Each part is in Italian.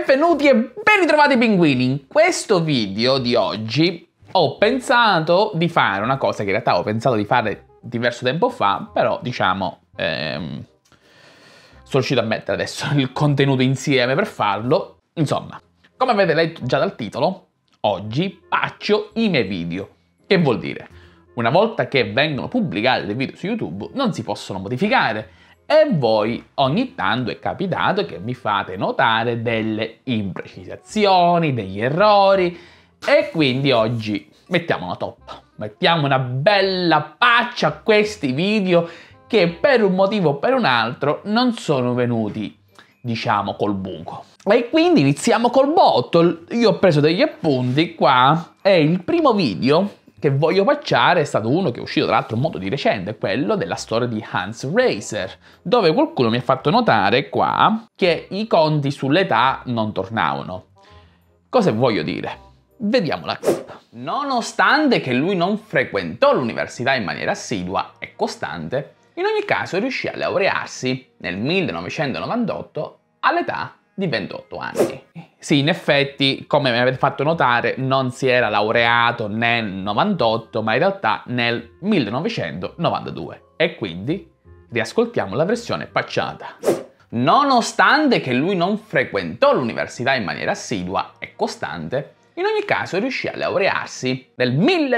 Benvenuti e ben ritrovati pinguini! In questo video di oggi ho pensato di fare una cosa che in realtà ho pensato di fare diverso tempo fa, però diciamo sono riuscito a mettere adesso il contenuto insieme per farlo. Insomma, come avete letto già dal titolo, oggi patcho i miei video. Che vuol dire? Una volta che vengono pubblicati dei video su YouTube non si possono modificare. E voi ogni tanto è capitato che mi fate notare delle imprecisazioni, degli errori, e quindi oggi mettiamo una toppa, mettiamo una bella patch a questi video che per un motivo o per un altro non sono venuti, diciamo, col buco. E quindi iniziamo col botto. Io ho preso degli appunti qua e il primo video che voglio patchare è stato uno che è uscito tra l'altro molto di recente, quello della storia di Hans Reiser, dove qualcuno mi ha fatto notare qua che i conti sull'età non tornavano. Cosa voglio dire? Vediamo la clip. Nonostante che lui non frequentò l'università in maniera assidua e costante, in ogni caso riuscì a laurearsi nel 1998 all'età di 28 anni. Sì, in effetti, come mi avete fatto notare, non si era laureato nel 98, ma in realtà nel 1992. E quindi riascoltiamo la versione patchata. Nonostante che lui non frequentò l'università in maniera assidua e costante, in ogni caso riuscì a laurearsi nel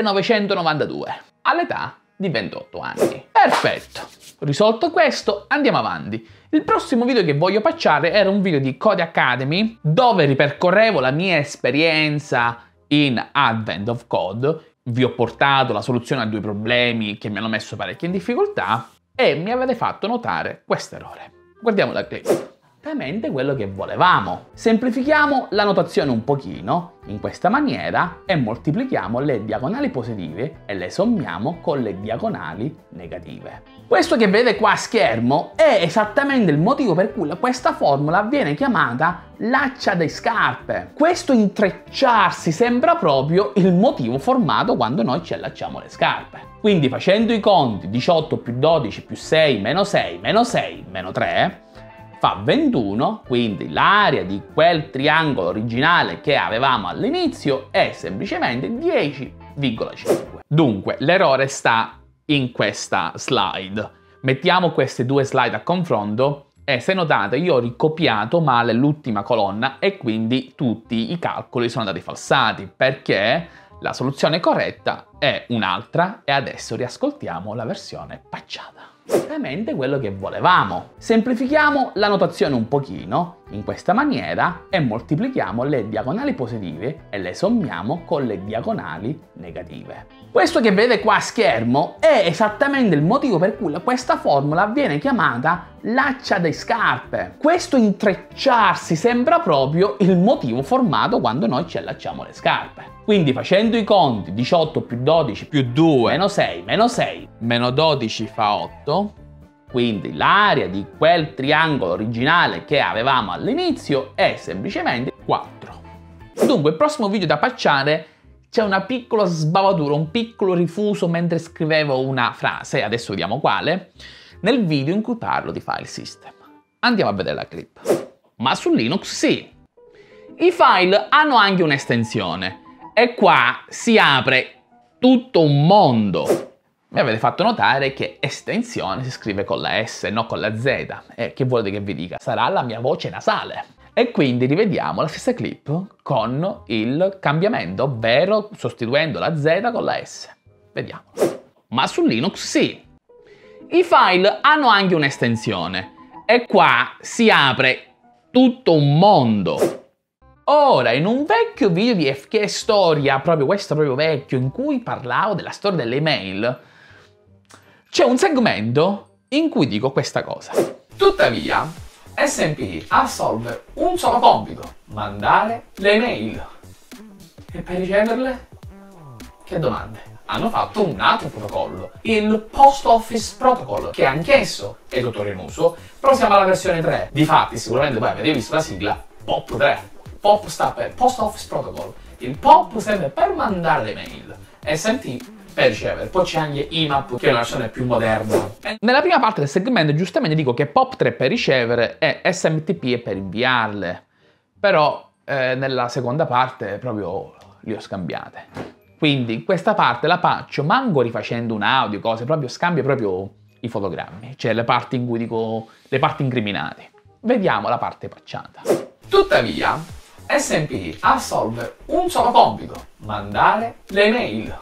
1992, all'età di 28 anni. Perfetto! Risolto questo, andiamo avanti. Il prossimo video che voglio patchare era un video di Codecademy dove ripercorrevo la mia esperienza in Advent of Code. Vi ho portato la soluzione a due problemi che mi hanno messo parecchio in difficoltà e mi avete fatto notare questo errore. Guardiamo la clip. Esattamente quello che volevamo. Semplifichiamo la notazione un pochino in questa maniera e moltiplichiamo le diagonali positive e le sommiamo con le diagonali negative. Questo che vedete qua a schermo è esattamente il motivo per cui questa formula viene chiamata laccia di scarpe. Questo intrecciarsi sembra proprio il motivo formato quando noi ci allacciamo le scarpe. Quindi facendo i conti 18 più 12 più 6 meno 6 meno 6 meno 3 fa 21, quindi l'area di quel triangolo originale che avevamo all'inizio è semplicemente 10,5. Dunque, l'errore sta in questa slide. Mettiamo queste due slide a confronto e se notate io ho ricopiato male l'ultima colonna e quindi tutti i calcoli sono andati falsati perché la soluzione corretta è un'altra e adesso riascoltiamo la versione patchata. Esattamente quello che volevamo. Semplifichiamo la notazione un pochino in questa maniera e moltiplichiamo le diagonali positive e le sommiamo con le diagonali negative. Questo che vedete qua a schermo è esattamente il motivo per cui questa formula viene chiamata laccia di scarpe. Questo intrecciarsi sembra proprio il motivo formato quando noi ci allacciamo le scarpe. Quindi facendo i conti 18 più 12 più 2 meno 6 meno 6 meno 12 fa 8, quindi l'area di quel triangolo originale che avevamo all'inizio è semplicemente 4. Dunque il prossimo video da patchare c'è una piccola sbavatura, un piccolo rifuso mentre scrivevo una frase, adesso vediamo quale, nel video in cui parlo di file system. Andiamo a vedere la clip. Ma su Linux sì. I file hanno anche un'estensione e qua si apre tutto un mondo. Mi avete fatto notare che estensione si scrive con la S e non con la Z. E che volete che vi dica? Sarà la mia voce nasale. E quindi rivediamo la stessa clip con il cambiamento, ovvero sostituendo la Z con la S. Vediamo. Ma su Linux sì. I file hanno anche un'estensione e qua si apre tutto un mondo. Ora, in un vecchio video di FK Storia, proprio questo proprio vecchio, in cui parlavo della storia delle email, c'è un segmento in cui dico questa cosa. Tuttavia, SMP assolve un solo compito: mandare le email. E per riceverle? Che domande? Hanno fatto un altro protocollo, il Post Office Protocol, che anch'esso è tuttora in uso, però siamo alla versione 3. Difatti, sicuramente voi avete visto la sigla POP 3. POP sta per Post Office Protocol. Il POP serve per mandare le mail, SMP per ricevere. Poi c'è anche IMAP, che è una versione più moderna. Nella prima parte del segmento giustamente dico che POP3 per ricevere e SMTP è per inviarle. però nella seconda parte proprio li ho scambiate. Quindi in questa parte la faccio, manco rifacendo un audio, cose, proprio scambio proprio i fotogrammi, cioè le parti in cui dico le parti incriminate. Vediamo la parte pacciata. Tuttavia, SMP assolve un solo compito: mandare le email.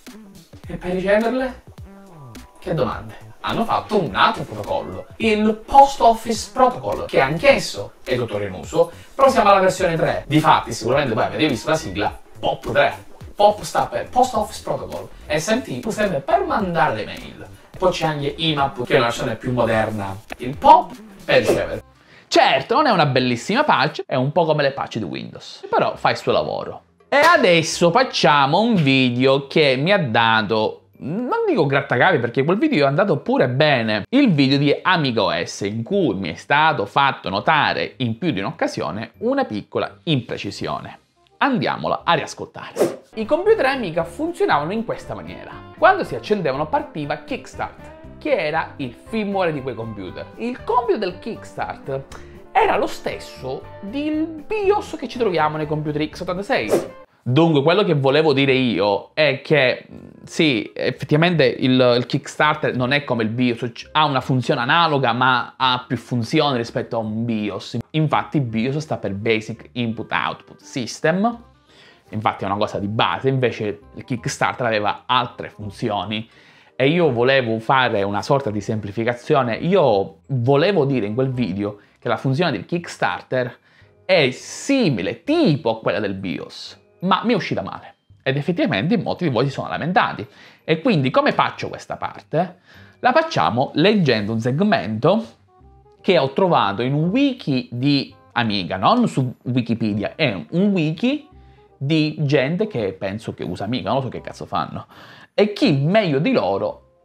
E per riceverle? Che domande? Hanno fatto un altro protocollo, il Post Office Protocol, che anch'esso è tuttora in uso, però siamo alla versione 3. Difatti, sicuramente voi avete visto la sigla POP 3. POP sta per Post Office Protocol, SMT serve per mandare le mail. Poi c'è anche IMAP, che è una versione più moderna, il POP per ricevere. Certo, non è una bellissima patch, è un po' come le patch di Windows, però fa il suo lavoro. E adesso facciamo un video che mi ha dato, non dico grattacapi perché quel video è andato pure bene, il video di AmigaOS, in cui mi è stato fatto notare in più di un'occasione una piccola imprecisione. Andiamola a riascoltare. I computer Amiga funzionavano in questa maniera. Quando si accendevano partiva Kickstart, che era il firmware di quei computer. Il compito del Kickstart era lo stesso del BIOS che ci troviamo nei computer x86. Dunque, quello che volevo dire io è che sì, effettivamente il Kickstarter non è come il BIOS, ha una funzione analoga ma ha più funzioni rispetto a un BIOS. Infatti BIOS sta per Basic Input Output System, infatti è una cosa di base, invece il Kickstarter aveva altre funzioni e io volevo fare una sorta di semplificazione. Io volevo dire in quel video che la funzione del Kickstarter è simile, tipo a quella del BIOS, ma mi è uscita male. Ed effettivamente molti di voi si sono lamentati. E quindi come faccio questa parte? La facciamo leggendo un segmento che ho trovato in un wiki di Amiga, non su Wikipedia, è un wiki di gente che penso che usa Amiga, non so che cazzo fanno. E chi meglio di loro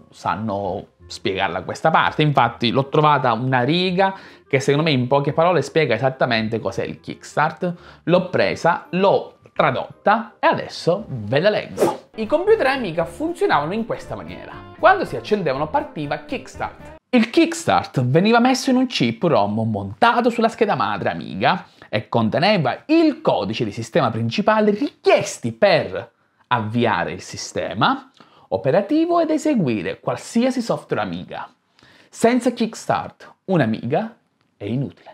sanno spiegarla questa parte. Infatti l'ho trovata una riga che secondo me in poche parole spiega esattamente cos'è il Kickstart. L'ho presa, l'ho tradotta e adesso ve la leggo. I computer Amiga funzionavano in questa maniera. Quando si accendevano partiva Kickstart. Il Kickstart veniva messo in un chip ROM montato sulla scheda madre Amiga e conteneva il codice di sistema principale richiesti per avviare il sistema operativo ed eseguire qualsiasi software Amiga. Senza Kickstart, un'Amiga è inutile.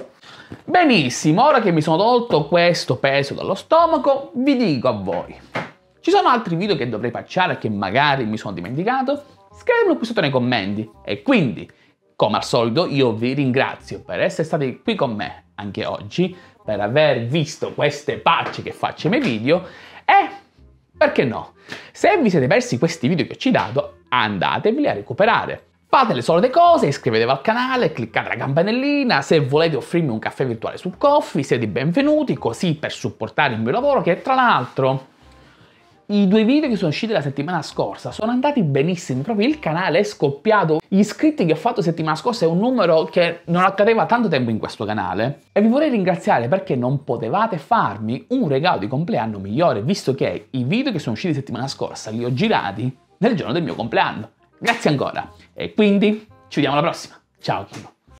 Benissimo, ora che mi sono tolto questo peso dallo stomaco, vi dico a voi. Ci sono altri video che dovrei patchare che magari mi sono dimenticato? Scrivetelo qui sotto nei commenti. E quindi, come al solito, io vi ringrazio per essere stati qui con me anche oggi, per aver visto queste patch che faccio nei miei video e, perché no, se vi siete persi questi video che ho citato, andateveli a recuperare. Fate le solite cose, iscrivetevi al canale, cliccate la campanellina, se volete offrirmi un caffè virtuale su Ko-fi siete benvenuti, così per supportare il mio lavoro, che tra l'altro i 2 video che sono usciti la settimana scorsa sono andati benissimo, proprio il canale è scoppiato. Gli iscritti che ho fatto settimana scorsa è un numero che non accadeva tanto tempo in questo canale e vi vorrei ringraziare perché non potevate farmi un regalo di compleanno migliore, visto che i video che sono usciti settimana scorsa li ho girati nel giorno del mio compleanno. Grazie ancora e quindi ci vediamo alla prossima. Ciao!